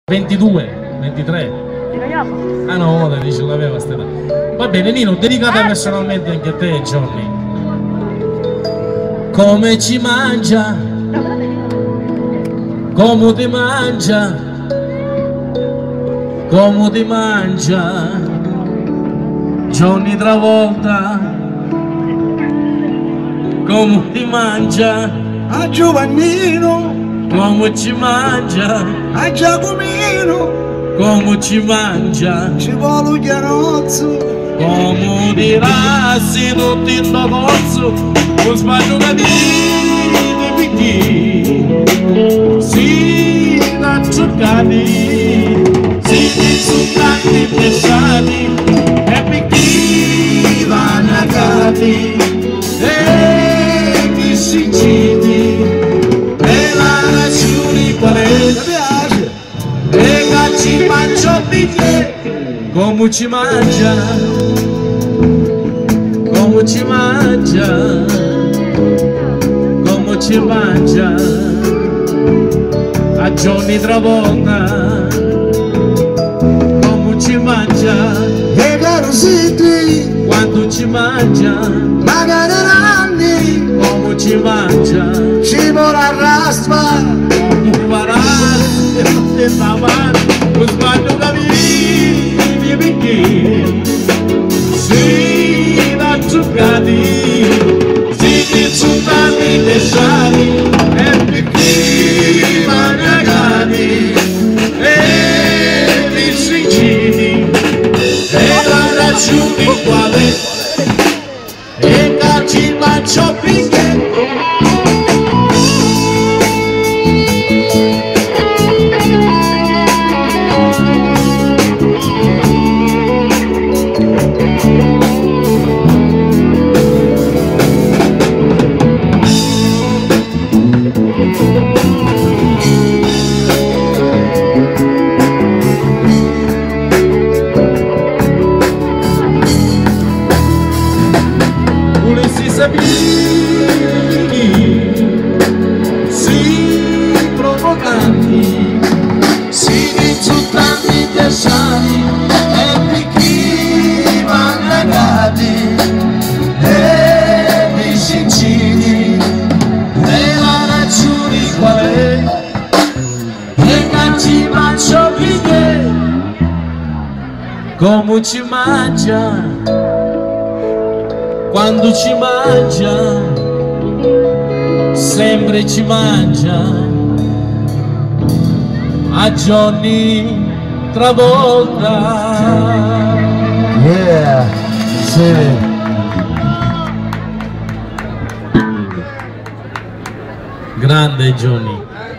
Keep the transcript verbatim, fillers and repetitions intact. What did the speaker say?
ventidue, ventitré. Ah no, ora dice l'aveva questa età. Va bene Nino, dedicata personalmente anche a te Johnny. Come ci mangia, come ti mangia, come ti mangia Johnny Travolta, come ti mangia a Giovannino, come ci mangia a Giacomino, come ci mangia, ci vuole un chiarozzo, come dirassi tutti in tocozzo, con sbagliati di picchi, si da giocati, si di zuccati pesati, e picchi vanagati, e mi si incidi, e la ragione qual è? E ci mangio bicchiere, come ci mangia, come ci mangia, come ci mangia a Johnny Travolta, come ci mangia, e caro senti, quando ci mangia, magari anni, come ci mangia, ci vorrà raspa, come farà, e davanti. Lo sbaglio da vivere perché si da giocati, si di zuccati pesati, e perché managati, e mi sinciti, e la ragione quale, e che ci mangio perché. Si provocanti, si insultanti pesati, e picchi managati, e mi sincini, e la ragione qual è? E che ci mangio perché, come ci mangia, quando ci mangia, sempre ci mangia a Johnny Travolta. yeah, sì, Grande Johnny.